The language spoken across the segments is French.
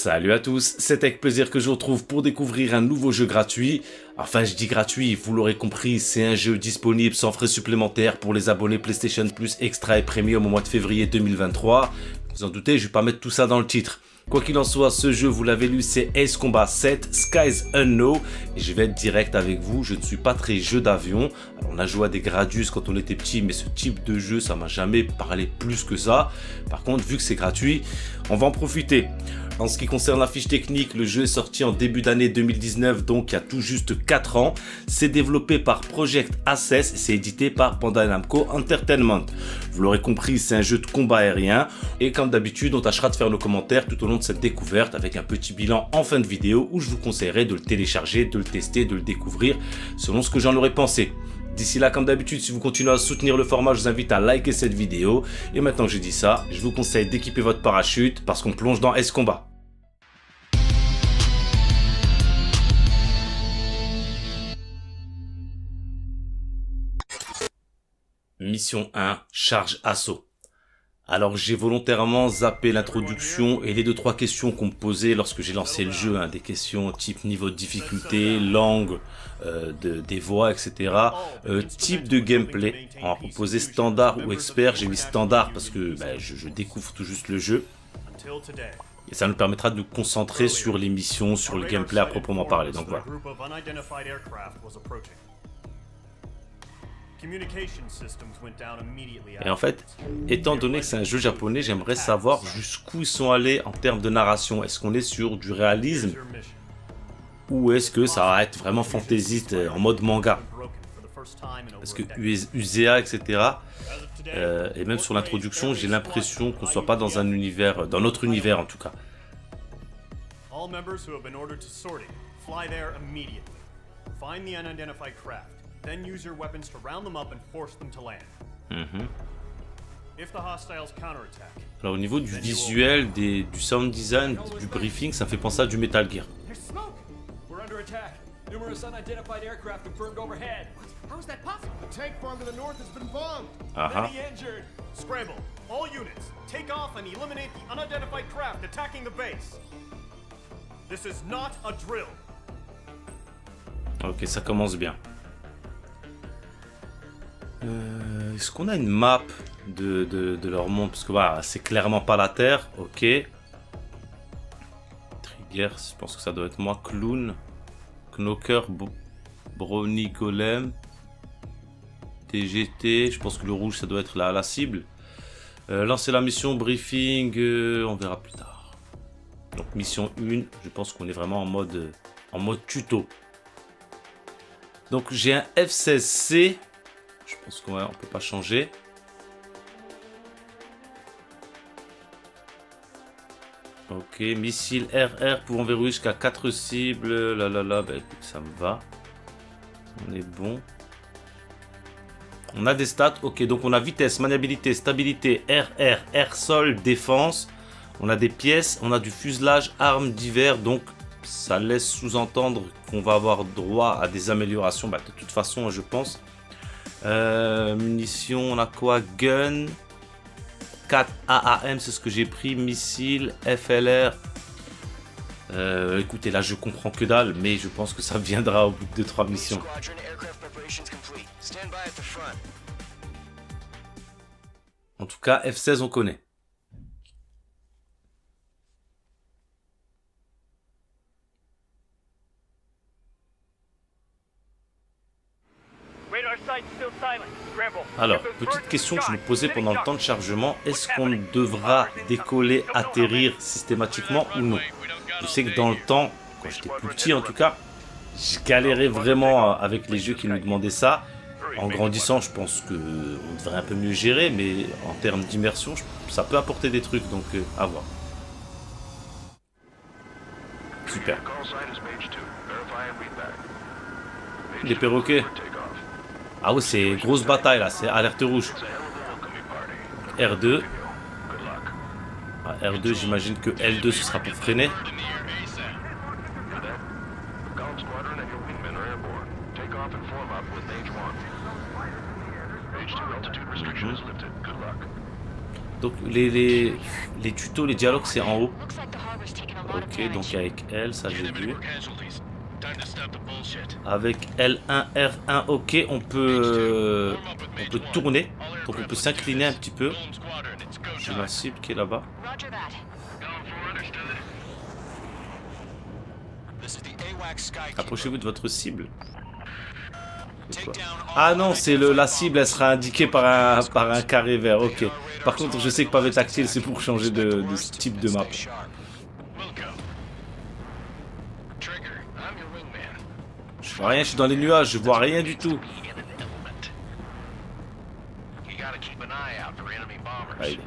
Salut à tous, c'est avec plaisir que je vous retrouve pour découvrir un nouveau jeu gratuit. Enfin, je dis gratuit, vous l'aurez compris, c'est un jeu disponible sans frais supplémentaires pour les abonnés PlayStation Plus Extra et Premium au mois de février 2023. Vous en doutez, je vais pas mettre tout ça dans le titre. Quoi qu'il en soit, ce jeu, vous l'avez lu, c'est Ace Combat 7, Skies Unknown. Et je vais être direct avec vous, je ne suis pas très jeu d'avion. Alors, on a joué à des Gradius quand on était petit, mais ce type de jeu, ça m'a jamais parlé plus que ça. Par contre, vu que c'est gratuit, on va en profiter. En ce qui concerne la fiche technique, le jeu est sorti en début d'année 2019, donc il y a tout juste 4 ans. C'est développé par Project Access et c'est édité par Bandai Namco Entertainment. Vous l'aurez compris, c'est un jeu de combat aérien. Et comme d'habitude, on tâchera de faire nos commentaires tout au long de cette découverte avec un petit bilan en fin de vidéo où je vous conseillerais de le télécharger, de le tester, de le découvrir selon ce que j'en aurais pensé. D'ici là, comme d'habitude, si vous continuez à soutenir le format, je vous invite à liker cette vidéo. Et maintenant que j'ai dit ça, je vous conseille d'équiper votre parachute parce qu'on plonge dans Ace Combat. Mission 1, charge assaut. Alors j'ai volontairement zappé l'introduction et les 2-3 questions qu'on me posait lorsque j'ai lancé le jeu, des questions type niveau de difficulté, langue, des voix, etc. Type de gameplay, on m'a proposé standard ou expert, j'ai mis standard parce que je découvre tout juste le jeu. Et ça nous permettra de nous concentrer sur les missions, sur le gameplay à proprement parler, donc voilà. Et en fait, étant donné que c'est un jeu japonais, j'aimerais savoir jusqu'où ils sont allés en termes de narration. Est-ce qu'on est sur du réalisme ou est-ce que ça va être vraiment fantaisiste en mode manga? Parce que Usea, etc. Et même sur l'introduction, j'ai l'impression qu'on ne soit pas dans un univers, dans notre univers en tout cas. Then use your weapons to round them up and force them to land. If the hostiles counterattack. Alors au niveau du visuel, du sound design, du briefing, ça fait penser à du Metal Gear. We're under attack. Numerous unidentified aircraft confirmed overhead. How is that possible? The tank farm to the north has been bombed. Many injured. Scramble. All units, take off and eliminate the unidentified craft attacking the base. This is not a drill. Ok, ça commence bien. Est-ce qu'on a une map de leur monde? Parce que voilà, c'est clairement pas la Terre. Ok. Trigger, je pense que ça doit être moi. Clown. Knocker. Brownie Golem. TGT. Je pense que le rouge, ça doit être la cible. Lancer la mission. Briefing. On verra plus tard. Donc mission 1. Je pense qu'on est vraiment en mode tuto. Donc j'ai un F16C. Je pense qu'on ne peut pas changer. Ok, missile RR pouvant verrouiller jusqu'à 4 cibles. Là, écoute, ça me va. On est bon. On a des stats. Ok, donc on a vitesse, maniabilité, stabilité, RR, air sol, défense. On a des pièces, on a du fuselage, armes divers. Donc ça laisse sous-entendre qu'on va avoir droit à des améliorations. De toute façon, je pense. Munitions, on a quoi? Gun 4 AAM, c'est ce que j'ai pris. Missile, FLR. Écoutez, là je comprends que dalle, mais je pense que ça viendra au bout de 2-3 missions. En tout cas, F16 on connaît. Alors, petite question que je me posais pendant le temps de chargement, est-ce qu'on devra décoller, atterrir systématiquement ou non? Je sais que dans le temps, quand j'étais plus petit en tout cas, je galérais vraiment avec les jeux qui nous demandaient ça. En grandissant, je pense qu'on devrait un peu mieux gérer, mais en termes d'immersion, ça peut apporter des trucs, donc à voir. Super. Les perroquets. Ah oui, c'est grosse bataille là, c'est alerte rouge. R2. R2, j'imagine que L2 ce sera pour freiner. Donc les tutos, les dialogues c'est en haut. Ok, donc avec L, ça j'ai vu. Avec L1, R1, ok, on peut tourner. Donc on peut s'incliner un petit peu. J'ai ma cible qui est là-bas. Approchez-vous de votre cible. Ah non, c'est la cible, elle sera indiquée par un carré vert, ok. Par contre, je sais que pavé tactile, c'est pour changer de type de map. Je vois rien, je suis dans les nuages, je vois rien du tout. Allez.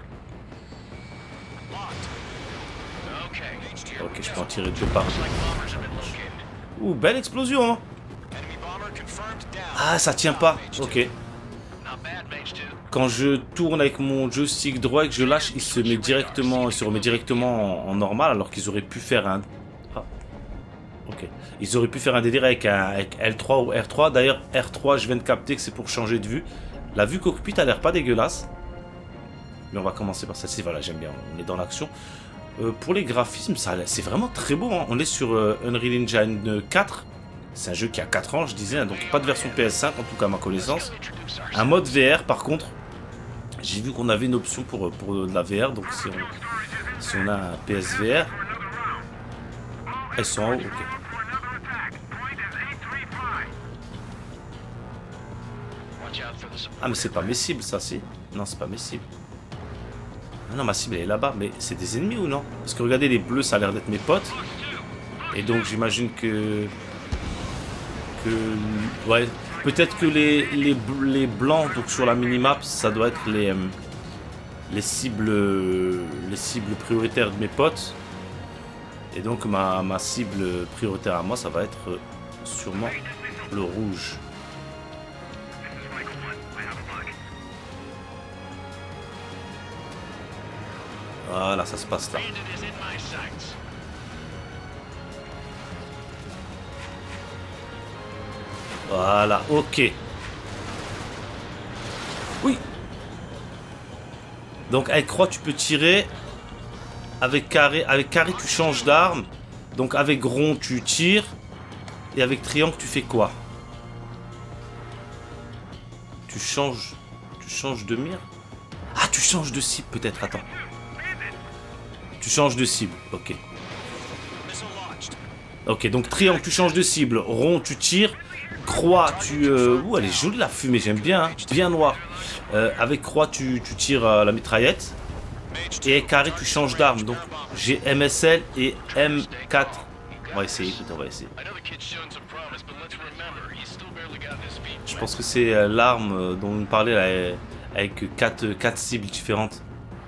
Ok, je peux en tirer deux par deux. Ouh, belle explosion, hein. Ah, ça tient pas. Ok. Quand je tourne avec mon joystick droit et que je lâche, il se remet directement en normal, alors qu'ils auraient pu faire un... Ah. Ok. Ils auraient pu faire un délire avec L3 ou R3. D'ailleurs, R3, je viens de capter que c'est pour changer de vue. La vue cockpit a l'air pas dégueulasse. Mais on va commencer par celle-ci. Voilà, j'aime bien. On est dans l'action. Pour les graphismes, c'est vraiment très beau, hein. On est sur Unreal Engine 4. C'est un jeu qui a 4 ans, je disais, hein, donc pas de version PS5, en tout cas à ma connaissance. Un mode VR, par contre, j'ai vu qu'on avait une option pour de la VR, donc si on a un PSVR, elles sont en haut, ok. Ah mais c'est pas mes cibles ça, si? Non, c'est pas mes cibles. Ah non, ma cible elle est là-bas, mais c'est des ennemis ou non? Parce que regardez, les bleus, ça a l'air d'être mes potes. Et donc j'imagine que... Ouais, peut-être que les blancs, donc sur la minimap, ça doit être les cibles prioritaires de mes potes. Et donc ma cible prioritaire à moi, ça va être sûrement le rouge. Voilà, ça se passe là. Voilà, ok. Oui. Donc avec croix tu peux tirer. Avec carré tu changes d'arme. Donc avec rond tu tires. Et avec triangle tu fais quoi? Tu changes de mire. Ah, tu changes de cible peut-être, attends. Tu changes de cible, ok. Ok, donc triangle tu changes de cible. Rond tu tires. Croix, ouh, elle est jolie la fumée, j'aime bien, hein. Bien noir. Avec croix, tu tires la mitraillette. Et carré, tu changes d'arme. Donc, j'ai MSL et M4. On va essayer, écoute, on va essayer. Je pense que c'est l'arme dont on parlait là, avec 4 cibles différentes.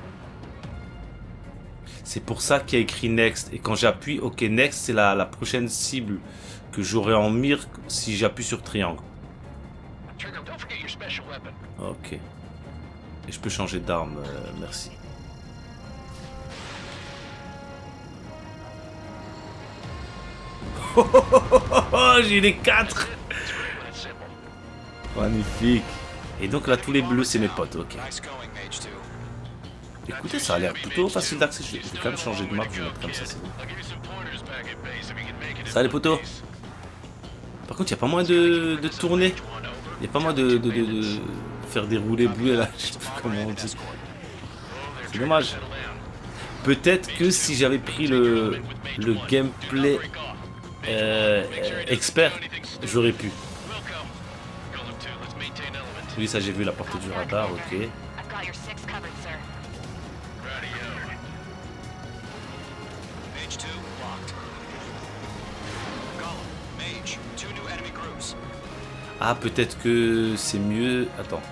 C'est pour ça qu'il y a écrit Next. Et quand j'appuie, ok, Next, c'est la prochaine cible que j'aurai en mire si j'appuie sur triangle. Ok. Et je peux changer d'arme, merci. J'ai les 4. Magnifique. Et donc là, tous les bleus, c'est mes potes, ok. Écoutez, ça a l'air plutôt facile d'accès. Je vais quand même changer de map, je vais mettre comme ça, c'est bon. Ça les potos. Par contre, il n'y a pas moyen de tourner. Il n'y a pas moyen de faire dérouler boulet là. Je sais pas comment on dit. C'est dommage. Peut-être que si j'avais pris le gameplay expert, j'aurais pu. Oui, ça j'ai vu la portée du radar, ok. Ah, peut-être que c'est mieux. Attends.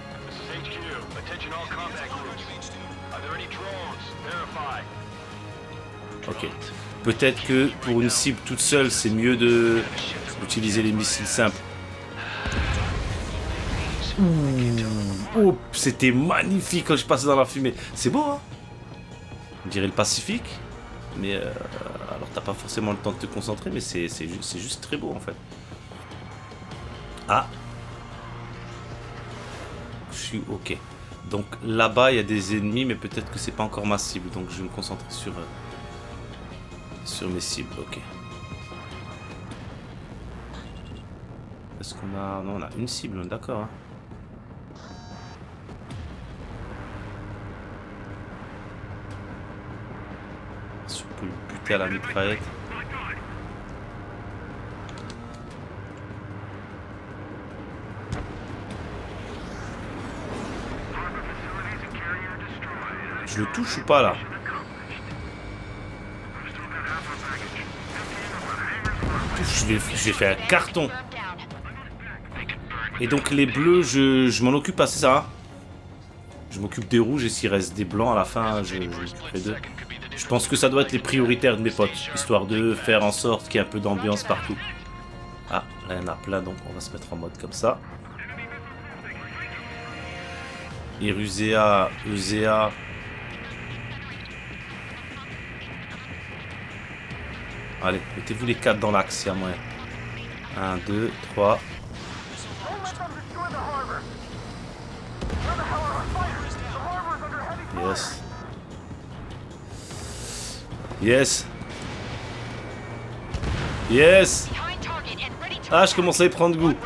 Ok. Peut-être que pour une cible toute seule, c'est mieux d'utiliser les missiles simples. Oh, c'était magnifique quand je passais dans la fumée. C'est beau, hein? On dirait le Pacifique. Mais alors, t'as pas forcément le temps de te concentrer, mais c'est juste très beau en fait. Ah. Je suis ok. Donc là-bas, il y a des ennemis, mais peut-être que c'est pas encore ma cible. Donc je vais me concentrer Sur mes cibles, ok. Est-ce qu'on a... Non, on a une cible, d'accord. Hein. Si on peut le buter à la mitraillette. Je le touche ou pas là? Je vais faire un carton. Et donc les bleus, je m'en occupe pas, c'est ça? Hein? Je m'occupe des rouges et s'il reste des blancs à la fin, je fais deux. Je pense que ça doit être les prioritaires de mes potes, histoire de faire en sorte qu'il y ait un peu d'ambiance partout. Ah, là il y en a plein, donc on va se mettre en mode comme ça. Erusea, Eusea. Allez, mettez-vous les 4 dans l'axe, il y a moyen. 1, 2, 3. Yes. Yes. Yes. Ah, je commence à y prendre goût.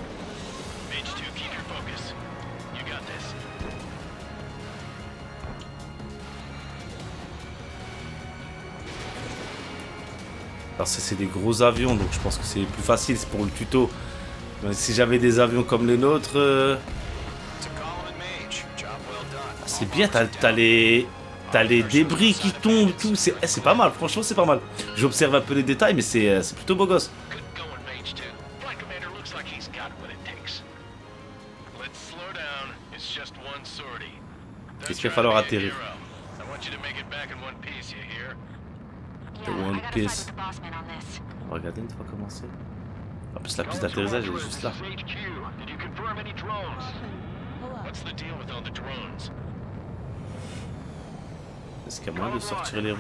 Alors ça c'est des gros avions, donc je pense que c'est plus facile pour le tuto. Mais si j'avais des avions comme les nôtres... Ah, c'est bien, t'as les débris qui tombent, tout. C'est pas mal, franchement c'est pas mal. J'observe un peu les détails, mais c'est plutôt beau gosse. Qu'est-ce qu'il va falloir atterrir? The One Piece. Regardez une fois commencer. En plus la piste d'atterrissage elle est juste là. Est-ce qu'il y a moyen de sortir les roues?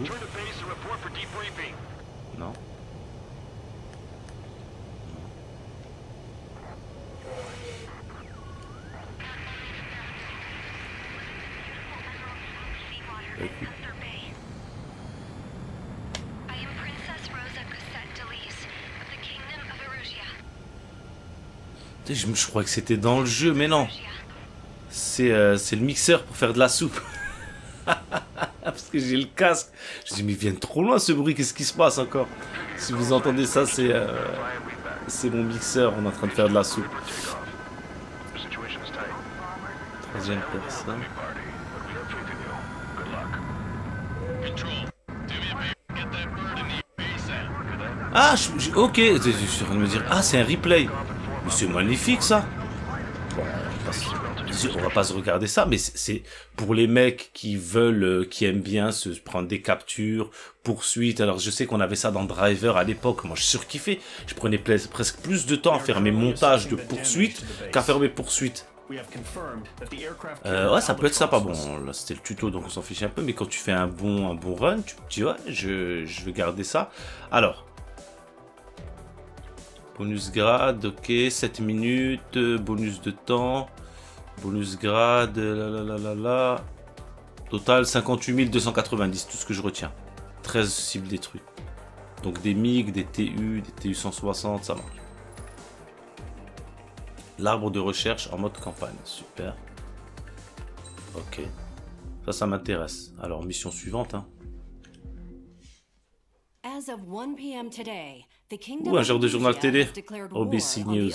Non. Écoute. Je crois que c'était dans le jeu, mais non. C'est le mixeur pour faire de la soupe. Parce que j'ai le casque. Je dis mais ils viennent trop loin ce bruit, qu'est-ce qui se passe encore? Si vous entendez ça, c'est mon mixeur, on est en train de faire de la soupe. Troisième personne. Ah, ok, je suis en train de me dire, ah c'est un replay. Mais c'est magnifique ça. Bon, on va pas se regarder ça, mais c'est pour les mecs qui veulent, qui aiment bien se prendre des captures, poursuites. Alors je sais qu'on avait ça dans Driver à l'époque, moi je surkiffais. Je prenais presque plus de temps à faire mes montages de poursuites qu'à faire mes poursuites. Ouais, ça peut être sympa. Bon, là c'était le tuto donc on s'en fiche un peu, mais quand tu fais un bon run, tu te dis ouais, je vais garder ça. Alors. Bonus grade, ok, 7 minutes, bonus de temps, bonus grade, là. Total 58 290, tout ce que je retiens. 13 cibles détruites. Donc des MiG, des TU 160, ça marche. L'arbre de recherche en mode campagne, super. Ok, ça m'intéresse. Alors mission suivante, hein. As of 1 p.m. today, the kingdom un genre de journal télé. OBC News.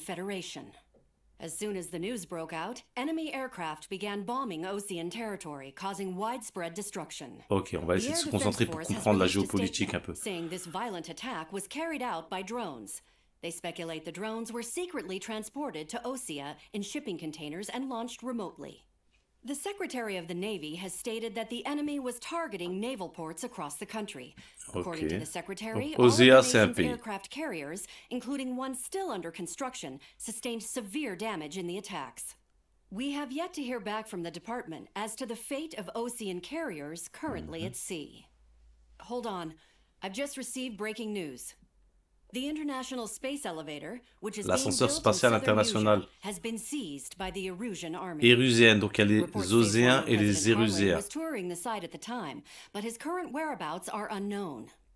As soon as the news broke out, enemy aircraft began bombing Osean territory, causing widespread destruction. Ok, on va essayer de se concentrer pour comprendre la géopolitique un peu. Saying this violent attack was carried out by drones. They speculate the drones were secretly transported to Osea in shipping containers and launched remotely. The Secretary of the Navy has stated that the enemy was targeting naval ports across the country. According to the Secretary, all of the nation's aircraft carriers, including one still under construction, sustained severe damage in the attacks. We have yet to hear back from the department as to the fate of Osean carriers currently at sea. Hold on, I've just received breaking news. The International Space Elevator, which is l'ascenseur spatial international. has been seized by the Erusian army. Érusienne, donc il y a les Oséens et les Érusiens. Was touring the site at the time, but his current whereabouts are unknown.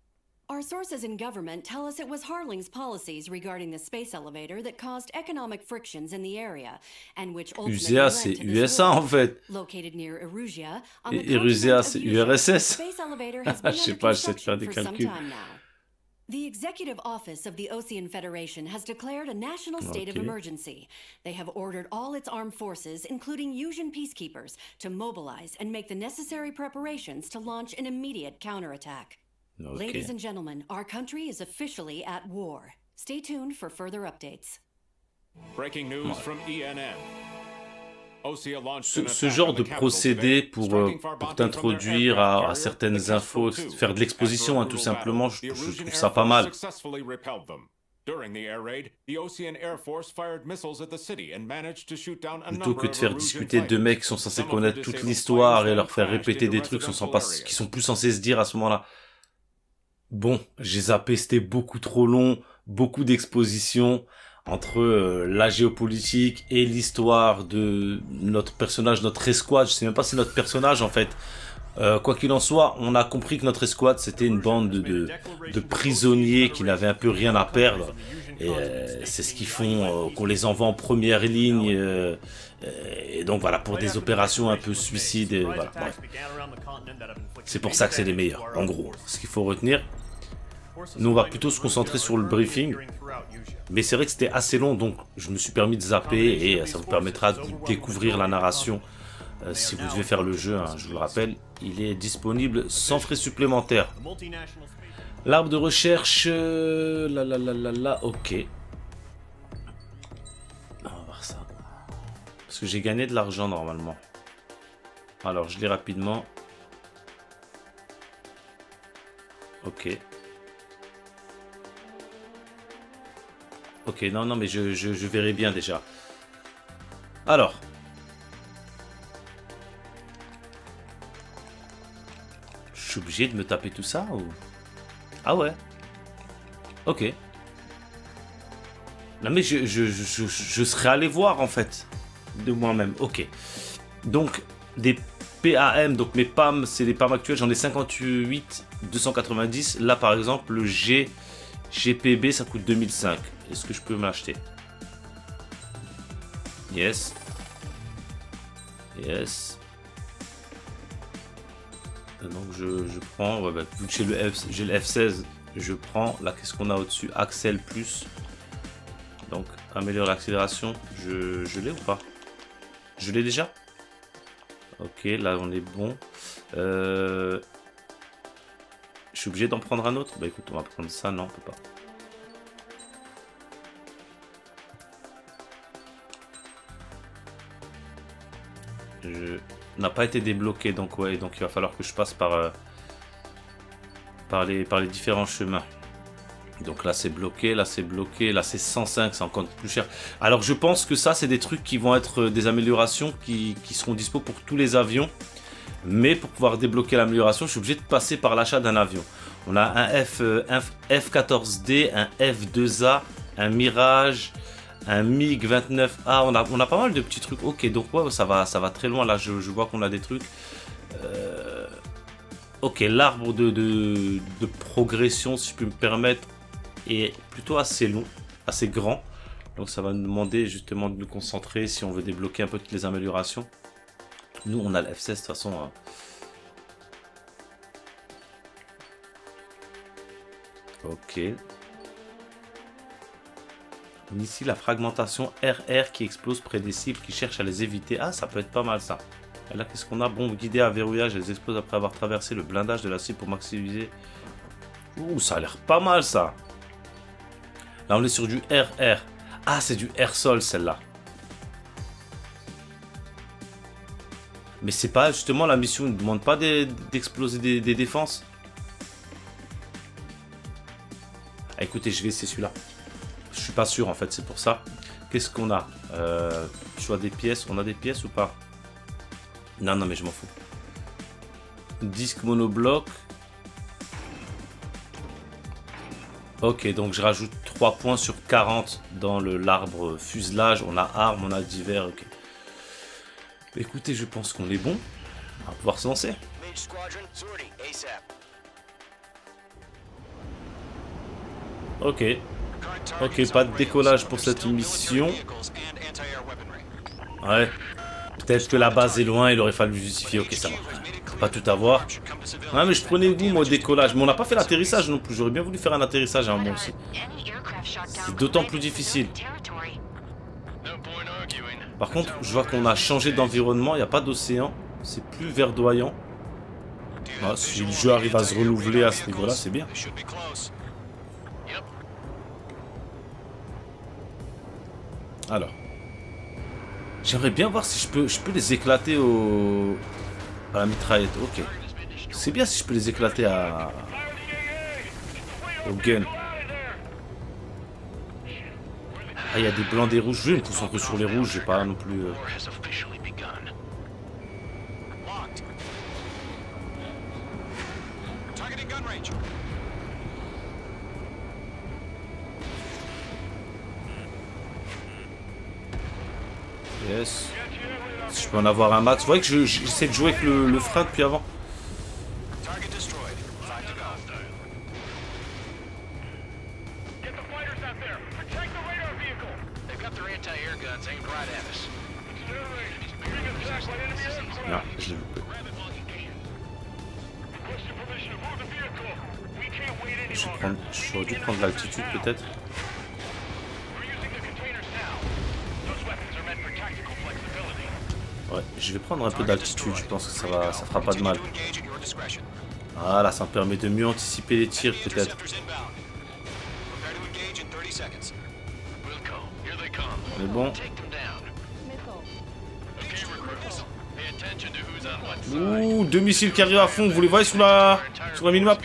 Our sources in government tell us it was Harling's policies regarding the space elevator that caused economic frictions in the area, and which ultimately USEA, led c'est to this USA war. en fait. Located near Erusia, on the Et continent Erusia, of c'est Usha, the URSS. space elevator has Je been sais under pas, j'essaie de faire construction des for some calculs. time now. The Executive Office of the Ocean Federation has declared a national state of Ok. emergency. They have ordered all its armed forces, including Usian peacekeepers, to mobilize and make the necessary preparations to launch an immediate counterattack. Ok. Ladies and gentlemen, our country is officially at war. Stay tuned for further updates. Breaking news from ENN. OSEA launched an Ce attack genre on the de capital procédé today, pour striking Farbanti from their t'introduire aircraft à carrier, certaines the infos, Kestrel 2. faire de l'exposition After a tout brutal simplement, battle, the je Erusian trouve Air ça pas Force mal. successfully repelled them. During the air raid, the Ocean Air Force fired missiles at the city and managed to shoot down a Plutôt number que de of faire Erusian discuter deux fighters. mecs qui sont censés Some of the connaître toute disabled l'histoire fighters et leur then faire crashed répéter into des trucs residential qui areas. sont plus censés se dire à ce moment-là. Bon, j'ai zappé, c'était beaucoup trop long, beaucoup d'expositions entre la géopolitique et l'histoire de notre personnage, notre escouade. Je sais même pas si c'est notre personnage en fait. Quoi qu'il en soit, on a compris que notre escouade c'était une bande de prisonniers qui n'avaient un peu rien à perdre. Et c'est ce qu'ils font, qu'on les envoie en première ligne. Et donc voilà, pour des opérations un peu suicides. Et voilà, bref. C'est pour ça que c'est les meilleurs, en gros. Ce qu'il faut retenir. Nous, on va plutôt se concentrer sur le briefing. Mais c'est vrai que c'était assez long, donc je me suis permis de zapper et ça vous permettra de découvrir la narration. Si vous devez faire le jeu, hein, je vous le rappelle, il est disponible sans frais supplémentaires. L'arbre de recherche, ok. On va voir ça. Parce que j'ai gagné de l'argent normalement. Alors, je lis rapidement. Ok. Ok, non, mais je verrai bien déjà. Alors. Je suis obligé de me taper tout ça ou... Ah ouais. Ok. Non mais je serais allé voir en fait. De moi-même. Ok. Donc, des PAM, donc mes PAM, c'est les PAM actuels. J'en ai 58 290. Là par exemple, le GPB, ça coûte 2005. Est-ce que je peux m'acheter? Yes. Yes. Donc je prends, ouais, bah, vu que j'ai le F16, je prends. Là, qu'est-ce qu'on a au-dessus? Axel plus. Donc, améliore l'accélération. Je l'ai ou pas? Je l'ai déjà? Ok, là on est bon. Je suis obligé d'en prendre un autre? Bah écoute, on va prendre ça. Non, on peut pas. N'a pas été débloqué, donc ouais, donc il va falloir que je passe par les différents chemins. Donc là c'est bloqué, là c'est bloqué, là c'est 105, c'est encore plus cher. Alors je pense que ça c'est des trucs qui vont être des améliorations qui seront dispo pour tous les avions. Mais pour pouvoir débloquer l'amélioration, je suis obligé de passer par l'achat d'un avion. On a un F14D, un F2A, un Mirage, un MiG-29A. On a pas mal de petits trucs. Ok, donc ouais, ça va très loin. Là, je vois qu'on a des trucs. Ok, l'arbre de progression, si je peux me permettre, est plutôt assez long, assez grand. Donc ça va nous demander justement de nous concentrer si on veut débloquer un peu toutes les améliorations. Nous, on a le F16 de toute façon. Hein. Ok. Ici, la fragmentation RR qui explose près des cibles qui cherchent à les éviter. Ah, ça peut être pas mal ça. Et là, qu'est-ce qu'on a? Bombe guidée à verrouillage, elles explosent après avoir traversé le blindage de la cible pour maximiser. Ouh, ça a l'air pas mal ça. Là, on est sur du RR. Ah, c'est du air-sol celle-là. Mais c'est pas justement la mission, ne demande pas d'exploser des défenses. Ah, écoutez, je vais essayer celui-là. Je suis pas sûr en fait, c'est pour ça. Qu'est-ce qu'on a? Choix des pièces, on a des pièces ou pas? Non, mais je m'en fous. Disque monobloc. Ok, donc je rajoute 3 points sur 40 dans l'arbre fuselage. On a armes, on a divers. Ok. Écoutez, je pense qu'on est bon. On va pouvoir se lancer. Ok. Ok, pas de décollage pour cette mission. Ouais. Peut-être que la base est loin, il aurait fallu justifier. Ok, ça va. Pas tout avoir. Ouais, mais je prenais goût, moi, au décollage. Mais on n'a pas fait l'atterrissage non plus. J'aurais bien voulu faire un atterrissage à un moment aussi. C'est d'autant plus difficile. Par contre, je vois qu'on a changé d'environnement. Il n'y a pas d'océan. C'est plus verdoyant. Ah, si le jeu arrive à se renouveler à ce niveau-là, c'est bien. Alors. J'aimerais bien voir si je peux les éclater à la mitraillette. Ok. C'est bien si je peux les éclater au gun. Ah, il y a des blancs, des rouges. Je vais me concentrer sur les rouges. J'ai pas non plus... Yes. Si je peux en avoir un max. Vous voyez que j'essaie de jouer avec le frein depuis avant. Non, je l'ai loupé. J'aurais dû prendre l'altitude peut-être. Ouais, je vais prendre un peu d'altitude, je pense que ça fera pas de mal. Voilà, ça me permet de mieux anticiper les tirs peut-être. On est bon. Ouh, deux missiles qui arrivent à fond, vous les voyez sur la minimap?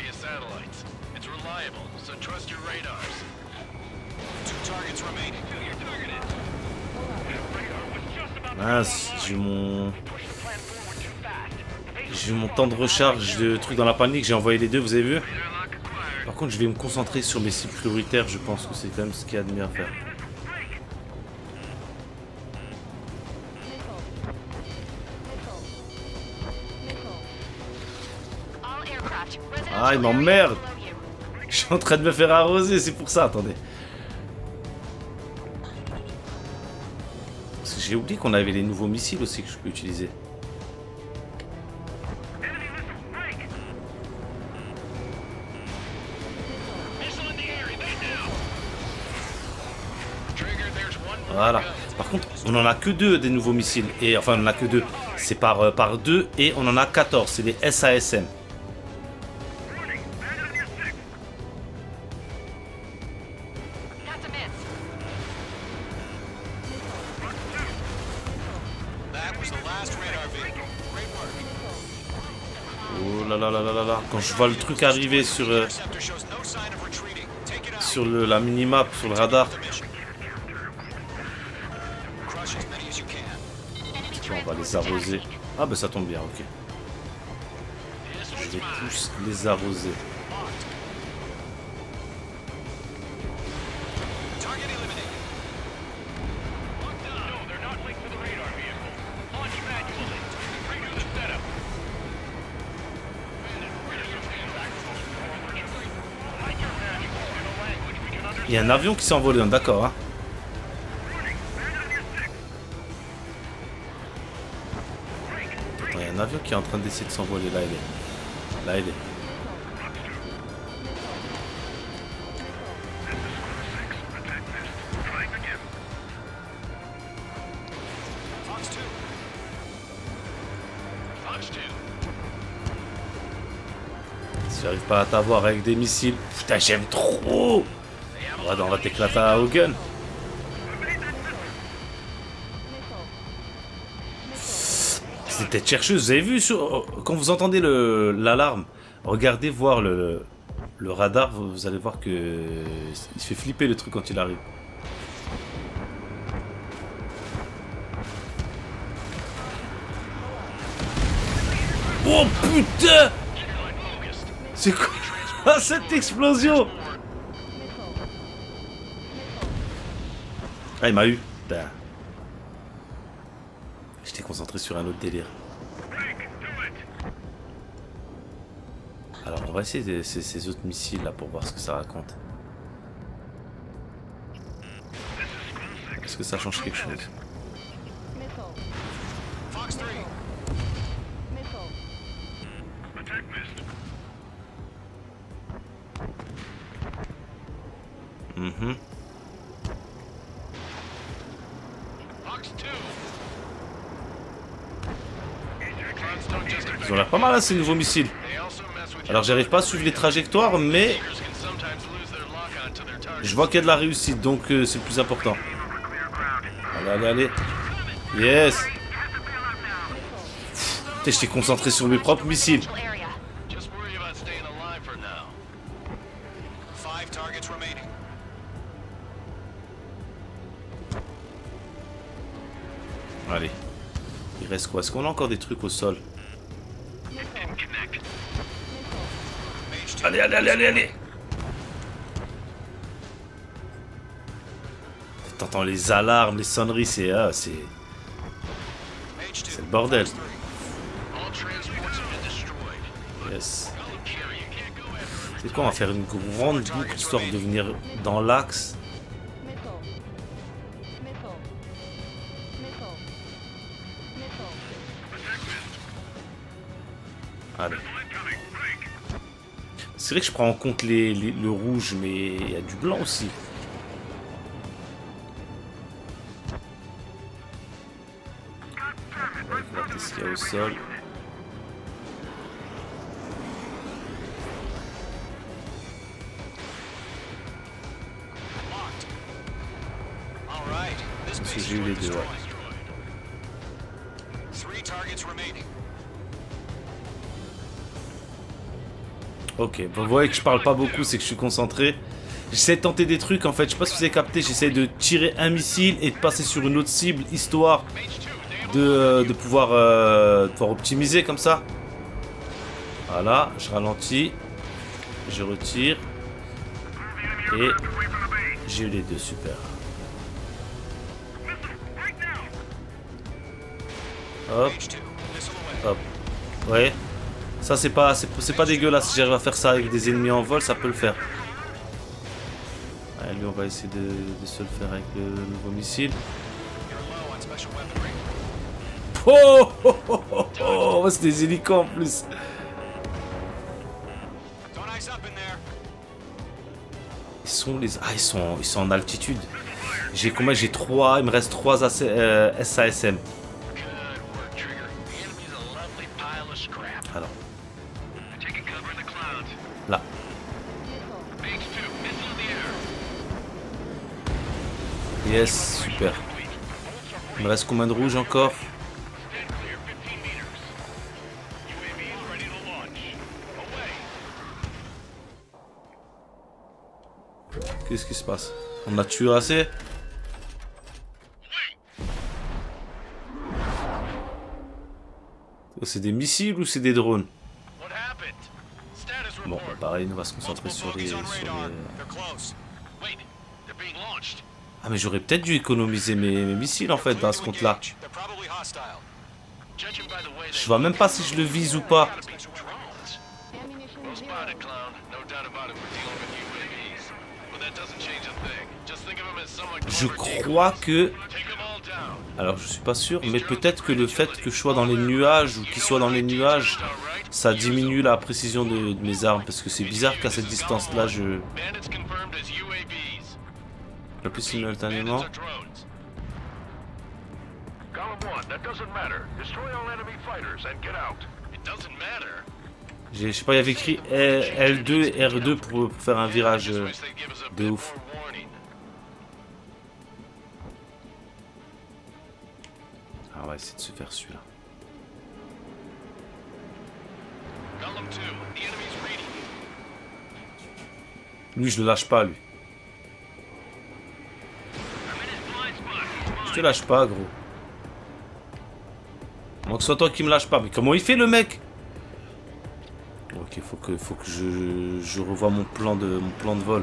Mince, j'ai mon temps de recharge de trucs dans la panique, j'ai envoyé les deux, vous avez vu? Par contre, je vais me concentrer sur mes cibles prioritaires, je pense que c'est quand même ce qu'il y a de mieux à faire. Ah, il m'emmerde! Je suis en train de me faire arroser, c'est pour ça, attendez. Parce que j'ai oublié qu'on avait les nouveaux missiles aussi que je peux utiliser. Voilà. Par contre, on en a que 2 des nouveaux missiles. Et enfin, on en a que 2. C'est par 2 et on en a 14. C'est les SASM. Oh là là là là là là. Quand je vois le truc arriver sur la minimap, sur le radar. On va les arroser. Ah bah ça tombe bien, ok. Je vais tous les arroser. Il y a un avion qui s'est envolé, d'accord, hein. Il y a un avion qui est en train d'essayer de s'envoler. Là, il est. Là, il est. Si j'arrive pas à t'avoir avec des missiles. Putain, j'aime trop. On va t'éclater au gun. C'est tête chercheuse, vous avez vu quand vous entendez l'alarme, regardez voir le radar, vous allez voir que il fait flipper le truc quand il arrive. Oh putain! C'est quoi cette explosion? Ah, il m'a eu. Putain. J'étais concentré sur un autre délire. Alors on va essayer ces autres missiles là pour voir ce que ça raconte. Est-ce que ça change quelque chose? Mhm. Ils ont l'air pas mal hein, ces nouveaux missiles. Alors j'arrive pas à suivre les trajectoires mais je vois qu'il y a de la réussite donc c'est le plus important. Allez, allez, allez. Yes. Putain, j'étais concentré sur mes propres missiles. Allez. Il reste quoi? Est-ce qu'on a encore des trucs au sol? Allez, allez, allez, allez, allez. T'entends les alarmes, les sonneries, c'est le bordel. Yes. C'est quoi? On va faire une grande boucle histoire de venir dans l'axe. Allez. C'est vrai que je prends en compte le rouge, mais il y a du blanc aussi. On va voir ce qu'il y a au sol. Parce que j'ai eu les deux, ouais. Ok, bon, vous voyez que je parle pas beaucoup, c'est que je suis concentré. J'essaie de tenter des trucs en fait, je sais pas si vous avez capté, j'essaie de tirer un missile et de passer sur une autre cible, histoire de pouvoir optimiser comme ça. Voilà, je ralentis, je retire, et j'ai eu les deux, super. Hop, hop, ouais. Ça c'est pas dégueulasse, si j'arrive à faire ça avec des ennemis en vol, ça peut le faire. Allez, lui on va essayer de se le faire avec le nouveau missile. Oh, oh, oh, oh, oh, c'est des hélicos en plus. Ils sont en altitude. J'ai combien? J'ai 3, il me reste 3 SASM. Alors. Là. Yes, super. Il me reste combien de rouge encore? Qu'est-ce qui se passe? On a tué assez? C'est des missiles ou c'est des drones? Bon, pareil, on va se concentrer sur les... Ah, mais j'aurais peut-être dû économiser mes missiles en fait dans ce compte-là. Je vois même pas si je le vise ou pas. Je crois que... Alors je suis pas sûr, mais peut-être que le fait que je sois dans les nuages ou qu'il soit dans les nuages, ça diminue la précision de mes armes. Parce que c'est bizarre qu'à cette distance-là, je... Plus simultanément. Je sais pas, il y avait écrit L2 et R2 pour faire un virage de ouf. Ah, on va essayer de se faire celui-là. Lui, je le lâche pas, lui. Je te lâche pas, gros. Moi que ce soit toi qui me lâche pas. Mais comment il fait, le mec? Ok, faut que je revoie mon plan de vol.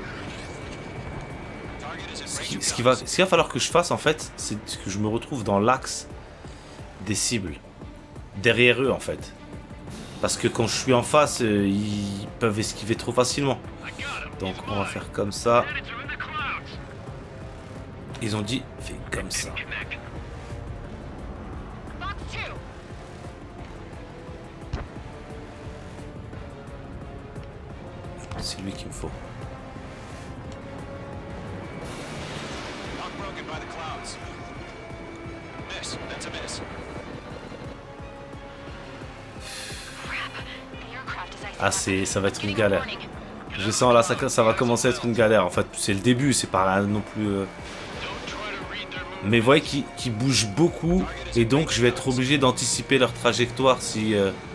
Ce qu'il va falloir que je fasse, en fait, c'est que je me retrouve dans l'axe des cibles. Derrière eux, en fait. Parce que quand je suis en face, ils peuvent esquiver trop facilement. Donc, on va faire comme ça. Ils ont dit, fais comme ça. C'est lui qu'il me faut. Ah, ça va être une galère. Je sens là, ça va commencer à être une galère. En fait, c'est le début, c'est pas non plus... Mais vous voyez qu'ils bougent beaucoup. Et donc, je vais être obligé d'anticiper leur trajectoire si...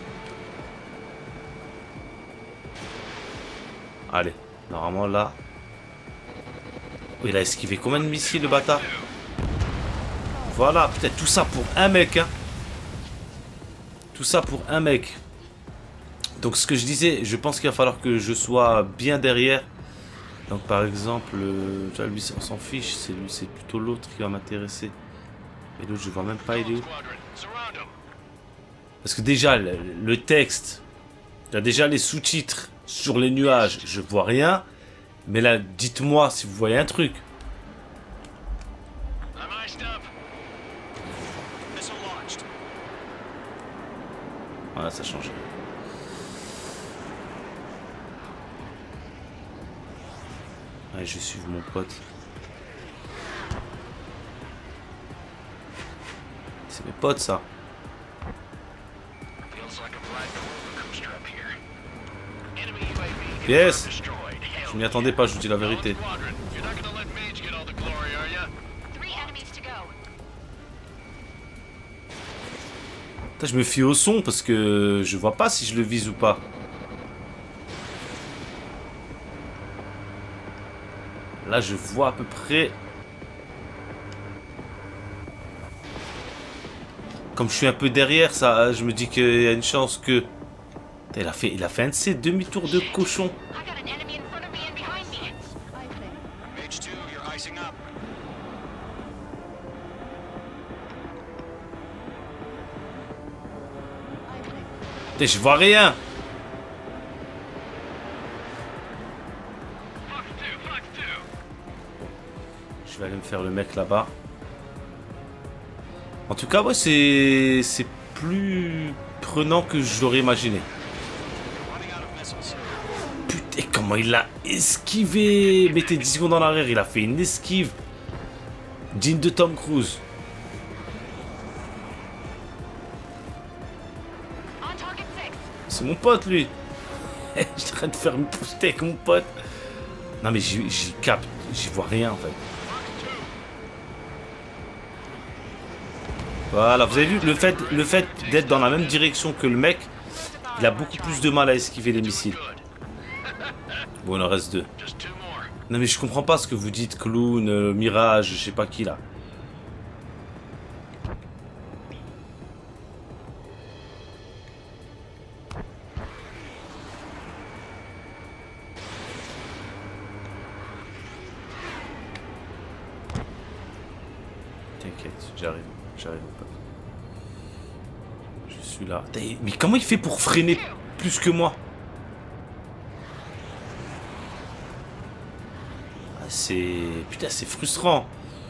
Allez, normalement là... Il a esquivé combien de missiles, le bâtard? Voilà, peut-être tout ça pour un mec, hein. Tout ça pour un mec. Donc ce que je disais, je pense qu'il va falloir que je sois bien derrière. Donc par exemple, lui on s'en fiche, c'est plutôt l'autre qui va m'intéresser. Et l'autre je vois même pas il est où. Parce que déjà le texte, il y a déjà les sous-titres sur les nuages, je vois rien. Mais là, dites-moi si vous voyez un truc. Voilà, ça change. Allez, je vais suivre mon pote. C'est mes potes, ça. Yes! Je m'y attendais pas, je vous dis la vérité. Putain, je me fie au son parce que je vois pas si je le vise ou pas. Là, je vois à peu près. Comme je suis un peu derrière, ça, je me dis qu'il y a une chance que... Il a fait un de ces demi-tours de cochon. Putain, je vois rien. Je vais aller me faire le mec là-bas. En tout cas, ouais, c'est plus prenant que je l'aurais imaginé. Putain, comment il a esquivé. Mettez 10 secondes en arrière, il a fait une esquive digne de Tom Cruise. C'est mon pote, lui. Je suis en train de faire une poster avec mon pote. Non, mais j'y capte. J'y vois rien, en fait. Voilà, vous avez vu, le fait d'être dans la même direction que le mec, il a beaucoup plus de mal à esquiver les missiles. Bon, il en reste 2. Non, mais je comprends pas ce que vous dites, Clown, Mirage, je sais pas qui, là. T'inquiète, j'arrive pas. Je suis là. Mais comment il fait pour freiner plus que moi? Ah, putain, c'est frustrant.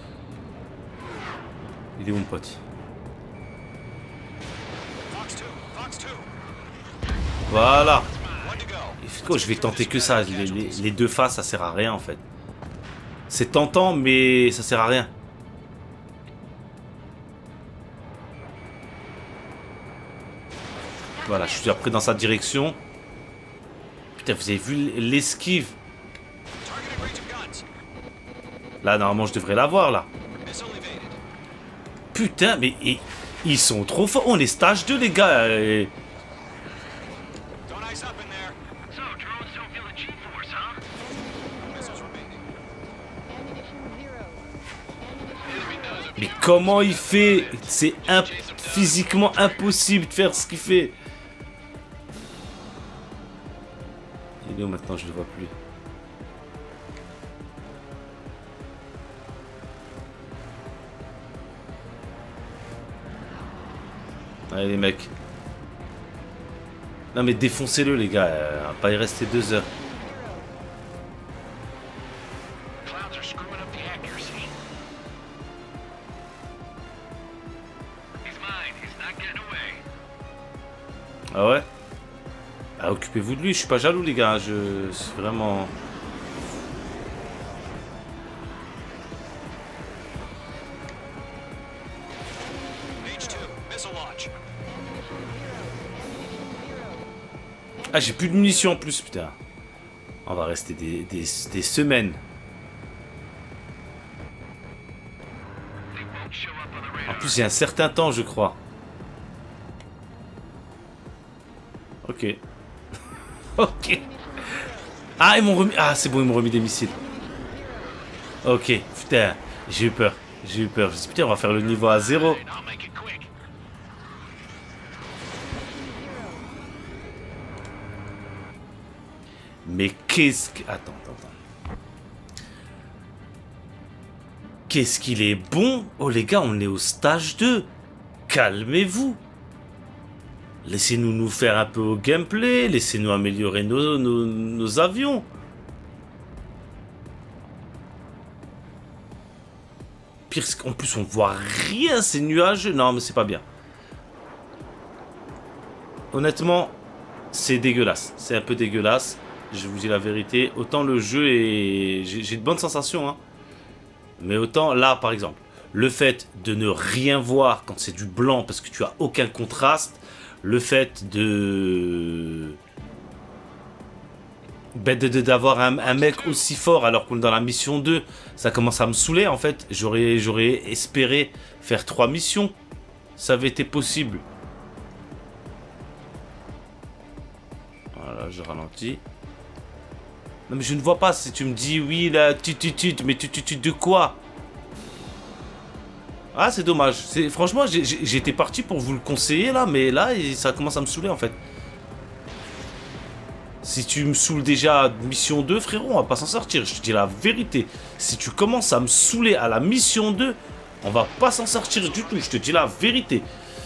Il est où mon pote? Voilà. Je vais tenter que ça. Les deux faces, ça sert à rien en fait. C'est tentant, mais ça sert à rien. Voilà, je suis après dans sa direction. Putain, vous avez vu l'esquive? Là, normalement, je devrais l'avoir, là. Putain, mais ils sont trop forts. On est stage 2, les gars. Mais comment il fait? C'est physiquement impossible de faire ce qu'il fait. Il est où maintenant? Je le vois plus. Allez les mecs. Non mais défoncez-le les gars. On va pas y rester 2 heures. Ah ouais? Ah, occupez-vous de lui, je suis pas jaloux les gars, c'est vraiment... Ah, j'ai plus de munitions en plus, putain. On va rester des semaines. En plus, il y a un certain temps, je crois. Ok. Ok. Ah, ils m'ont remis... Ah, c'est bon, ils m'ont remis des missiles. Ok, putain. J'ai eu peur. J'ai eu peur. Je me suis dit, putain, on va faire le niveau à 0. Mais qu'est-ce que... Attends. Qu'est-ce qu'il est bon? Oh les gars, on est au stage 2. Calmez-vous. Laissez-nous nous faire un peu au gameplay. Laissez-nous améliorer nos avions. Pire, en plus, on voit rien, ces nuages. Non, mais c'est pas bien. Honnêtement, c'est dégueulasse. C'est un peu dégueulasse. Je vous dis la vérité. Autant le jeu est... J'ai de bonnes sensations, hein. Mais autant, là, par exemple, le fait de ne rien voir quand c'est du blanc parce que tu as aucun contraste, le fait d'avoir un mec aussi fort alors qu'on est dans la mission 2, ça commence à me saouler, en fait. J'aurais espéré faire 3 missions. Ça avait été possible. Voilà, je ralentis. Non mais je ne vois pas, si tu me dis oui là, mais tu de quoi? Ah c'est dommage, franchement j'étais parti pour vous le conseiller là, mais là ça commence à me saouler en fait. Si tu me saoules déjà à mission 2 frérot, on va pas s'en sortir, je te dis la vérité. Si tu commences à me saouler à la mission 2, on va pas s'en sortir du tout, je te dis la vérité.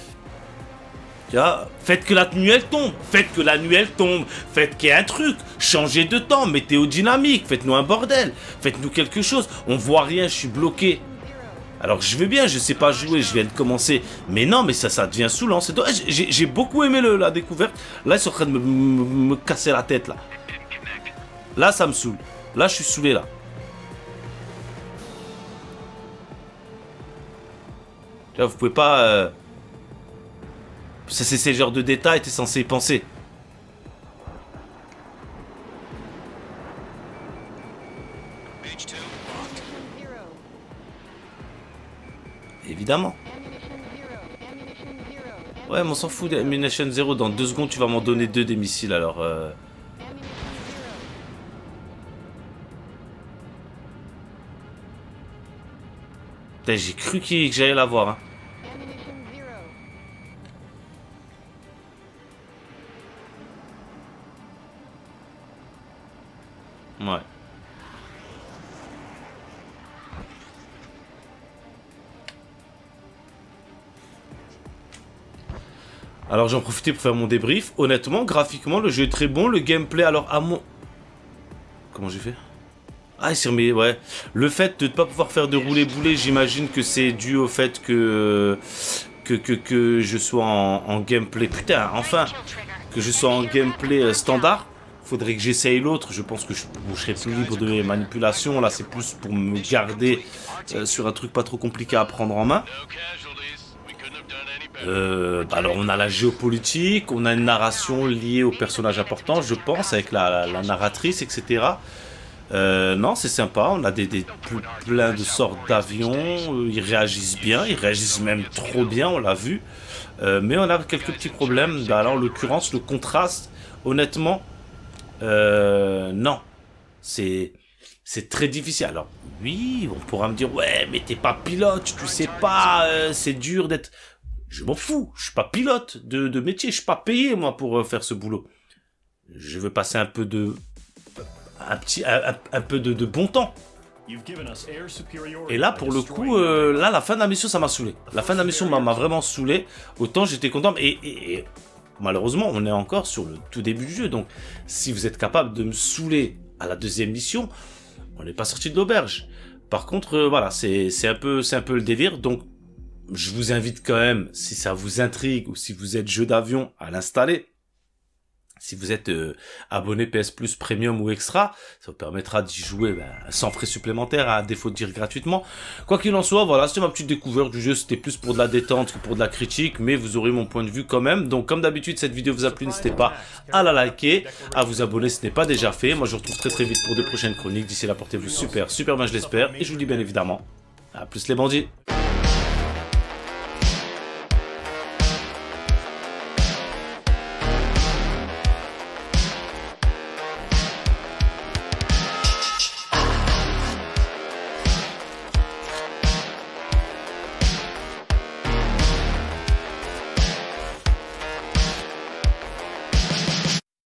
Faites que la nuit elle tombe, faites que la nuit elle tombe, faites qu'il y ait un truc, changez de temps, météo dynamique, faites-nous un bordel, faites-nous quelque chose, on voit rien, je suis bloqué. Alors je vais bien, je sais pas jouer, je viens de commencer, mais non, mais ça devient saoulant, c'est dommage, j'ai beaucoup aimé la découverte, là ils sont en train de me casser la tête là. Là ça me saoule, là je suis saoulé là. Là vous pouvez pas... C'est le genre de détails, t'es censé y penser. Évidemment. Ouais, mais on s'en fout d'Ammunition 0. Dans 2 secondes, tu vas m'en donner 2 des missiles, alors... J'ai cru que j'allais l'avoir, hein. Ouais. Alors j'en profitais pour faire mon débrief. Honnêtement, graphiquement, le jeu est très bon. Le gameplay, alors à mon... Comment j'ai fait? Ah, il s'est remis, ouais. Le fait de ne pas pouvoir faire de rouler-bouler, j'imagine que c'est dû au fait que je sois en gameplay... Putain, enfin, que je sois en gameplay standard. Faudrait que j'essaye l'autre. Je pense que je serai plus libre de mes manipulations. Là, c'est plus pour me garder sur un truc pas trop compliqué à prendre en main. Alors, on a la géopolitique, on a une narration liée aux personnages importants, je pense, avec la narratrice, etc. Non, c'est sympa. On a plein de sortes d'avions. Ils réagissent bien, ils réagissent même trop bien, on l'a vu. Mais on a quelques petits problèmes. Alors, en l'occurrence, le contraste, honnêtement... non, c'est très difficile. Alors oui, on pourra me dire ouais, mais t'es pas pilote, tu sais pas, c'est dur d'être. Je m'en fous, je suis pas pilote de métier, je suis pas payé moi pour faire ce boulot. Je veux passer un peu de bon temps. Et là pour le coup, là la fin de la mission ça m'a saoulé. La fin de la mission m'a vraiment saoulé. Autant j'étais content et malheureusement, on est encore sur le tout début du jeu. Donc, si vous êtes capable de me saouler à la 2e mission, on n'est pas sorti de l'auberge. Par contre, voilà, c'est un peu le délire. Donc, je vous invite quand même, si ça vous intrigue ou si vous êtes jeu d'avion, à l'installer. Si vous êtes abonné PS Plus Premium ou Extra, ça vous permettra d'y jouer sans frais supplémentaires, à défaut de dire gratuitement. Quoi qu'il en soit, voilà, c'était ma petite découverte du jeu, c'était plus pour de la détente que pour de la critique, mais vous aurez mon point de vue quand même. Donc comme d'habitude, cette vidéo vous a plu, n'hésitez pas à la liker, à vous abonner si ce n'est pas déjà fait. Moi je vous retrouve très vite pour de prochaines chroniques. D'ici là, portez-vous super bien je l'espère, et je vous dis bien évidemment, à plus les bandits.